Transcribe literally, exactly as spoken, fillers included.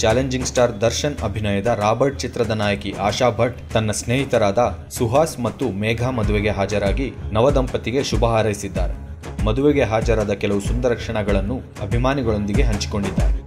Challenging star Darshan ಅಭಿನಯದ Robert ಚಿತ್ರದ ನಾಯಕಿ ಆಶಾ ಭಟ್ ತನ್ನ ಸ್ನೇಹಿತರಾದ ಸುಹಾಸ್ ಮತ್ತು ಮೇಘಾ ಮದುವೆಗೆ ಹಾಜರಾಗಿ ನವದಂಪತಿಗೆ ಶುಭ ಹಾರೈಸಿದ್ದಾರೆ. ಮದುವೆಗೆ ಹಾಜರಾದ ಕೆಲವು ಸುಂದರ ಕ್ಷಣಗಳನ್ನು ಅಭಿಮಾನಿಗಳೊಂದಿಗೆ ಹಂಚಿಕೊಂಡಿದ್ದಾರೆ.